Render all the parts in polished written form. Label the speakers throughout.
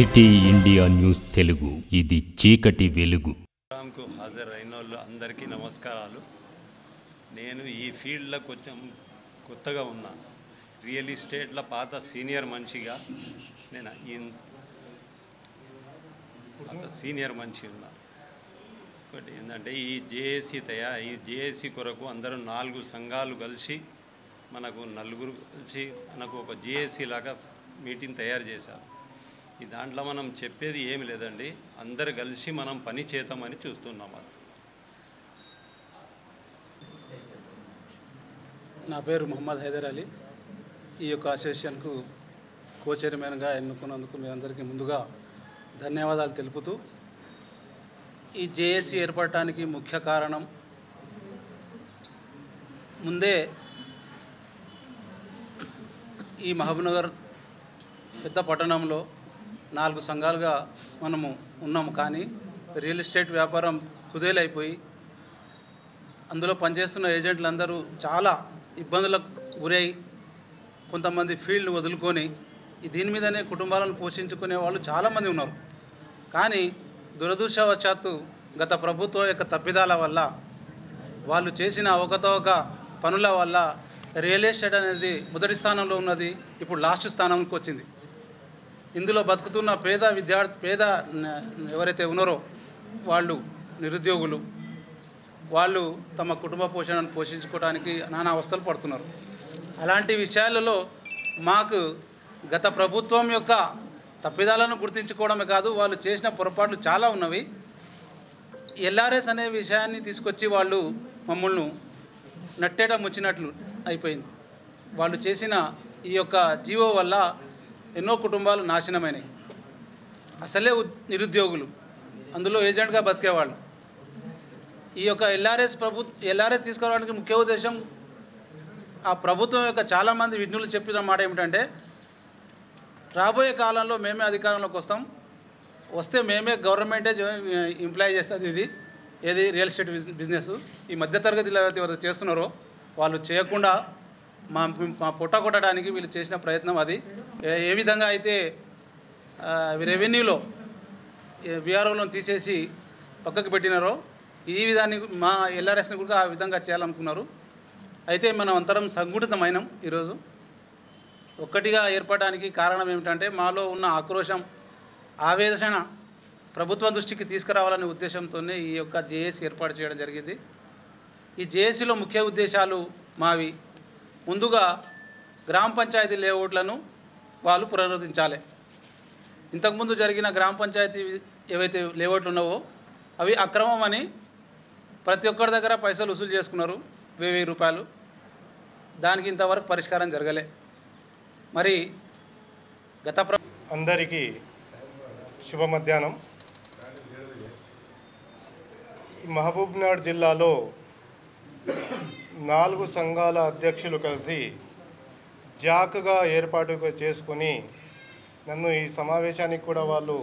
Speaker 1: City India news Telugu, ఇది చీకటి వెలుగు.
Speaker 2: ప్రోగ్రాంకు హాజరైన వాళ్ళు అందరికీ నమస్కారాలు. నేను ఈ ఫీల్డ్లో కొంచెం కొత్తగా ఉన్నాను. రియల్ ఎస్టేట్లో పాత సీనియర్ మనిషిగా నేను సీనియర్ మనిషి ఉన్నాను. ఒకటి ఏంటంటే ఈ జేఏసీ కొరకు అందరూ 4 సంఘాలు కలిసి మనకు నలుగురు కలిసి మనకు ఒక జేఏసీ లాగా మీటింగ్ తయారు చేశారు. ఈ దాంట్లో మనం చెప్పేది ఏమి లేదండి, అందరు కలిసి మనం పని చేద్దామని చూస్తున్నాం.
Speaker 3: నా పేరు మొహమ్మద్ హైదర్ అలీ. ఈ యొక్క అసోసియేషన్కు కో చైర్మన్గా ఎన్నుకున్నందుకు మీ అందరికీ ముందుగా ధన్యవాదాలు తెలుపుతూ, ఈ జేఏసీ ఏర్పడటానికి ముఖ్య కారణం ముందే ఈ మహబూబ్నగర్ పెద్ద పట్టణంలో 4 సంఘాలుగా మనము ఉన్నాము. కానీ రియల్ ఎస్టేట్ వ్యాపారం కుదేలైపోయి అందులో పనిచేస్తున్న ఏజెంట్లందరూ చాలా ఇబ్బందులకు గురై కొంతమంది ఫీల్డ్ వదులుకొని దీని మీదనే కుటుంబాలను పోషించుకునే వాళ్ళు చాలామంది ఉన్నారు. కానీ దురదృష్టవశాత్తు గత ప్రభుత్వం యొక్క తప్పిదాల వల్ల, వాళ్ళు చేసిన అవకతవక పనుల వల్ల రియల్ ఎస్టేట్ అనేది మొదటి స్థానంలో ఉన్నది, ఇప్పుడు లాస్ట్ స్థానానికి వచ్చింది. ఇందులో బతుకుతున్న పేద ఎవరైతే ఉన్నారో వాళ్ళు నిరుద్యోగులు, వాళ్ళు తమ కుటుంబ పోషణను పోషించుకోవడానికి నానా అవస్థలు పడుతున్నారు. అలాంటి విషయాలలో మాకు గత ప్రభుత్వం యొక్క తప్పిదాలను గుర్తించుకోవడమే కాదు, వాళ్ళు చేసిన పొరపాట్లు చాలా ఉన్నవి. ఎల్ఆర్ఎస్ అనే విషయాన్ని తీసుకొచ్చి వాళ్ళు మమ్మల్ని నట్టేట ముంచినట్లు అయిపోయింది. వాళ్ళు చేసిన ఈ యొక్క జీవో వల్ల ఎన్నో కుటుంబాలు నాశనమైనవి. అసలే నిరుద్యోగులు, అందులో ఏజెంట్గా బతికేవాళ్ళు. ఈ యొక్క ఎల్ఆర్ఎస్ తీసుకురావడానికి ముఖ్య ఉద్దేశం, ఆ ప్రభుత్వం యొక్క చాలామంది విజ్ఞులు చెప్పిన మాట ఏమిటంటే, రాబోయే కాలంలో మేమే అధికారంలోకి వస్తే మేమే గవర్నమెంటే ఎంప్లాయ్ చేస్తుంది. ఏది రియల్ ఎస్టేట్ బిజినెస్ ఈ మధ్యతరగతిలో ఎవరు చేస్తున్నారో వాళ్ళు చేయకుండా మా పొట్ట కొట్టడానికి వీళ్ళు చేసిన ప్రయత్నం అది. ఏ విధంగా అయితే రెవెన్యూలో విఆర్ఓలను తీసేసి పక్కకు పెట్టినారో, ఈ విధాన్ని మా ఎల్ఆర్ఎస్ని కూడా ఆ విధంగా చేయాలనుకున్నారు. అయితే మనం అందరం సంఘటితమైనం. ఈరోజు ఒక్కటిగా ఏర్పడడానికి కారణం ఏమిటంటే, మాలో ఉన్న ఆక్రోశం, ఆవేదన ప్రభుత్వం దృష్టికి తీసుకురావాలనే ఉద్దేశంతోనే ఈ యొక్క జేఏసీ ఏర్పాటు చేయడం జరిగింది. ఈ జేఏసీలో ముఖ్య ఉద్దేశాలు మావి. ముందుగా గ్రామ పంచాయతీ లేఅవుట్లను వాళ్ళు పునరుద్ధరించాలి. ఇంతకుముందు జరిగిన గ్రామ పంచాయతీ ఏవైతే లేఅవుట్లు ఉన్నావో అవి అక్రమం అని ప్రతి ఒక్కరి దగ్గర పైసలు వసూలు చేసుకున్నారు, 1000 రూపాయలు. దానికి ఇంతవరకు పరిష్కారం జరగలే. మరి
Speaker 4: అందరికీ శుభ మధ్యాహ్నం. మహబూబ్నగర్ జిల్లాలో 4 సంఘాల అధ్యక్షులు కలిసి జాక్గా ఏర్పాటు చేసుకొని నన్ను ఈ సమావేశానికి కూడా వాళ్ళు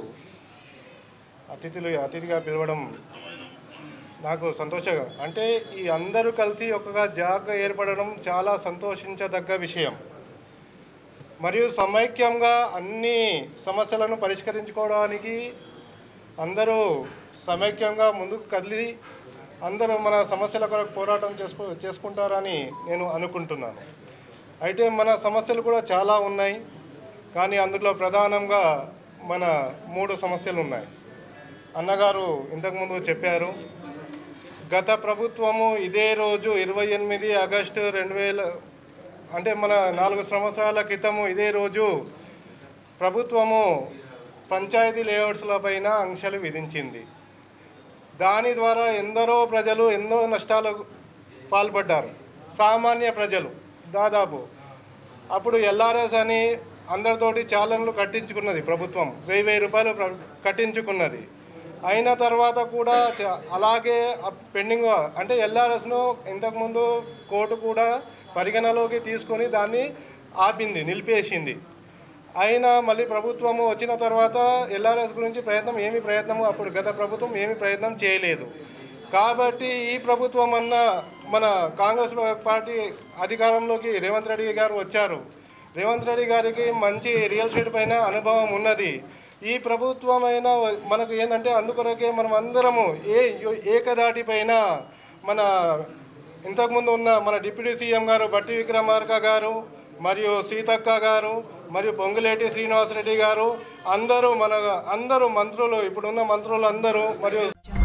Speaker 4: అతిథిగా పిలవడం నాకు సంతోషంగా, అంటే ఈ అందరూ కలిసి ఒక జాక్గా ఏర్పడడం చాలా సంతోషించదగ్గ విషయం. మరియు సమైక్యంగా అన్ని సమస్యలను పరిష్కరించుకోవడానికి అందరూ సమైక్యంగా ముందుకు కదిలి అందరూ మన సమస్యల కొరకు పోరాటం చేసుకుంటారని నేను అనుకుంటున్నాను. అయితే మన సమస్యలు కూడా చాలా ఉన్నాయి, కానీ అందులో ప్రధానంగా మన 3 సమస్యలు ఉన్నాయి. అన్నగారు ఇంతకుముందు చెప్పారు. గత ప్రభుత్వము ఇదే రోజు 28 ఆగస్టు 2000, అంటే మన 4 సంవత్సరాల క్రితము ఇదే రోజు ప్రభుత్వము పంచాయతీ లేఅవుట్స్ల పైన ఆంక్షలు విధించింది. దాని ద్వారా ఎందరో ప్రజలు ఎన్నో నష్టాలకు పాల్పడ్డారు. సామాన్య ప్రజలు దాదాపు అప్పుడు ఎల్ఆర్ఎస్ అని అందరితోటి ఛాలెంజ్లు కట్టించుకున్నది ప్రభుత్వం, 1000 రూపాయలు కట్టించుకున్నది. అయిన తర్వాత కూడా అలాగే పెండింగ్, అంటే ఎల్ఆర్ఎస్ను ఇంతకుముందు కోర్టు కూడా పరిగణలోకి తీసుకొని దాన్ని ఆపింది, నిలిపేసింది. అయినా మళ్ళీ ప్రభుత్వము వచ్చిన తర్వాత ఎల్ఆర్ఎస్ గురించి ప్రయత్నము అప్పుడు గత ప్రభుత్వం ఏమీ ప్రయత్నం చేయలేదు. కాబట్టి ఈ ప్రభుత్వం మన కాంగ్రెస్ పార్టీ అధికారంలోకి రేవంత్ రెడ్డి గారు వచ్చారు. రేవంత్ రెడ్డి గారికి మంచి రియల్ ఎస్టేట్ పైన అనుభవం ఉన్నది. ఈ ప్రభుత్వమైన మనకు ఏంటంటే అందుకొరకే మనం అందరము ఏకదాటిపైన మన ఇంతకుముందు ఉన్న మన డిప్యూటీ సీఎం గారు బట్టి విక్రమార్క గారు మరియు సీతక్క గారు మరియు పొంగులేటి శ్రీనివాసరెడ్డి గారు అందరూ మంత్రులు ఇప్పుడున్న మంత్రులు అందరూ మరియు